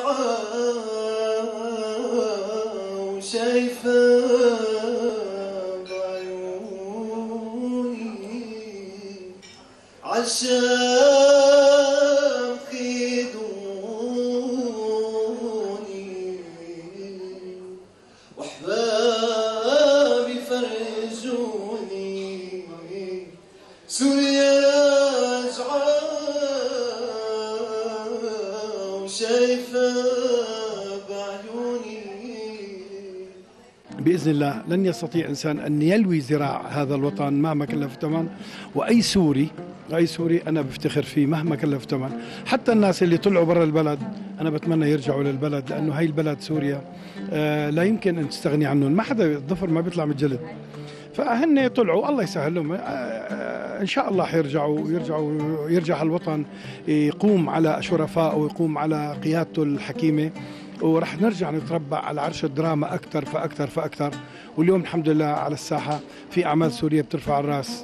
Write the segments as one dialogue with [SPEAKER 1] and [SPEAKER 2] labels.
[SPEAKER 1] وشايفة بعيوني عالشام خيدوني وأحبابي فرجوني سوريا راجعة وشايفة بعيوني.
[SPEAKER 2] بإذن الله لن يستطيع إنسان أن يلوي ذراع هذا الوطن مهما كلف ثمن، وأي سوري أنا بفتخر فيه مهما كلف ثمن. حتى الناس اللي طلعوا برا البلد أنا بتمنى يرجعوا للبلد، لأنه هاي البلد سوريا لا يمكن أن تستغني عنهم، ما حدا الظفر ما بيطلع من الجلد، فهن طلعوا الله يسهل لهم. إن شاء الله حيرجعوا يرجع الوطن يقوم على شرفائه ويقوم على قيادته الحكيمة، ورح نرجع نتربع على عرش الدراما أكثر فأكثر. واليوم الحمد لله على الساحة في أعمال سورية بترفع الرأس،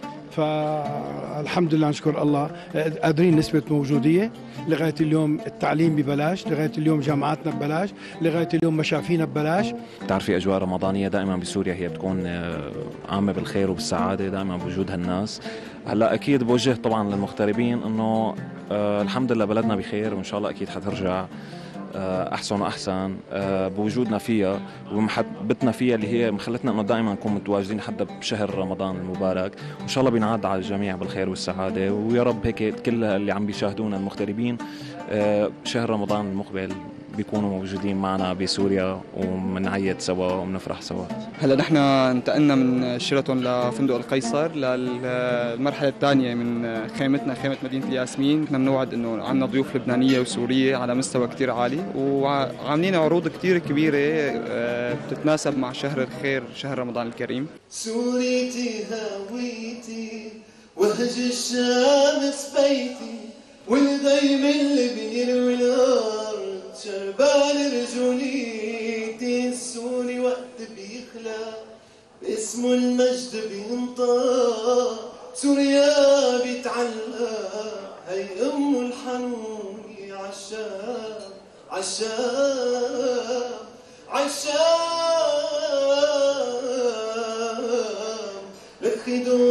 [SPEAKER 2] فالحمد لله نشكر الله قادرين نثبت موجودية. لغاية اليوم التعليم ببلاش، لغاية اليوم جامعاتنا ببلاش، لغاية اليوم مشافينا ببلاش.
[SPEAKER 3] بتعرفي أجواء رمضانية دائما بسوريا هي بتكون عامة بالخير وبالسعادة دائما بوجود هالناس. هلا أكيد بوجه طبعا للمغتربين إنه الحمد لله بلدنا بخير، وإن شاء الله أكيد حترجع أحسن وأحسن بوجودنا فيها ومحبتنا فيها اللي هي مخلتنا إنه دائما نكون متواجدين حتى بشهر رمضان المبارك. وإن شاء الله بينعاد على الجميع بالخير والسعادة، ويا رب هيك كل اللي عم بيشاهدونا المغتربين شهر رمضان المقبل بيكونوا موجودين معنا بسوريا ومنعيد سوا ومنفرح سوا.
[SPEAKER 4] هلا نحن انتقلنا من شيراتون لفندق القيصر للمرحله الثانيه من خيمتنا، خيمه مدينه الياسمين. نحن بنوعد انه عندنا ضيوف لبنانيه وسوريه على مستوى كثير عالي، وعاملين عروض كثير كبيره بتتناسب مع شهر الخير، شهر رمضان الكريم.
[SPEAKER 1] سوريتي هويتي وهج الشمس بيتي والغيم اللي بيروي الارض شربان رجوليتي. السوري وقت بيخلق اسمه المجد بينطق، سوريا بيتعلق هي أم الحنوني عالشام عالشام لخدود